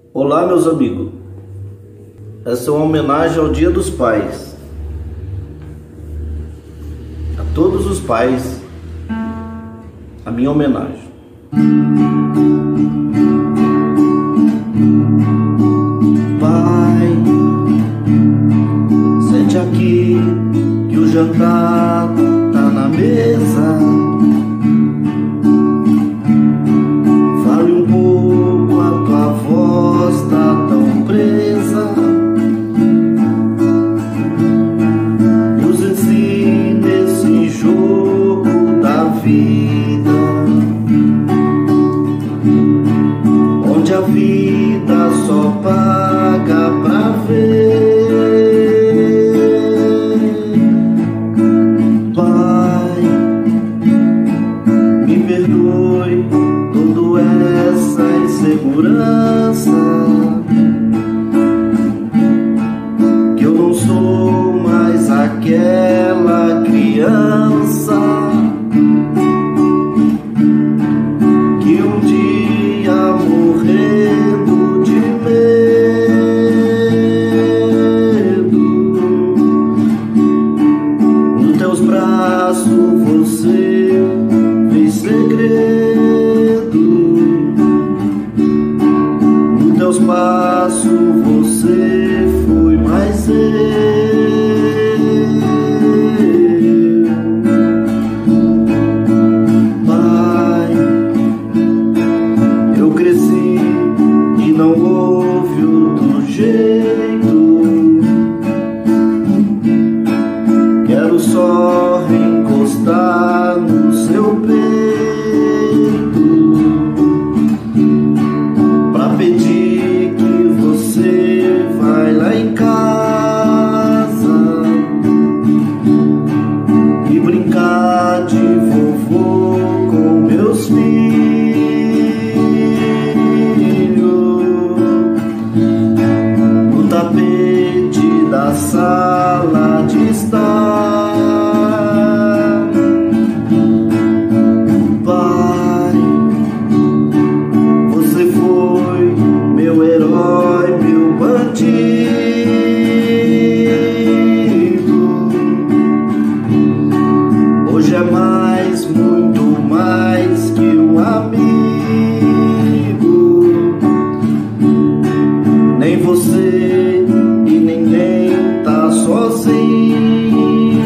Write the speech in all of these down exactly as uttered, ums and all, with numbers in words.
Olá, meus amigos. Essa é uma homenagem ao Dia dos Pais. A todos os pais, a minha homenagem. Pai, sente aqui que o jantar tá na mesa. Fale um pouco, a tua voz tá tão presa. Nos ensine esse jogo da vida, onde a vida só paga pra ver. Pai, me perdoe toda essa insegurança, que eu não sou mais aquela criança que um dia morrendo de medo, nos teus braços você fez segredo, nos teus passos você foi mais eu. Pai, eu cresci e não houve outro jeito. Quero só encostar no seu peito pra pedir que você vai lá em casa e brincar de vovô com meus filhos no tapete da sala de estar. Pai, você foi meu herói, meu bandido. Hoje é mais, muito mais que um amigo. Nem você e ninguém tá sozinho.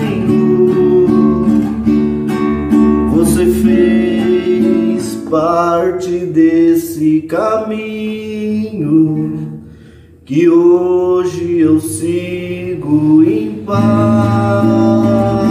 Você fez parte desse caminho que hoje eu sigo em paz.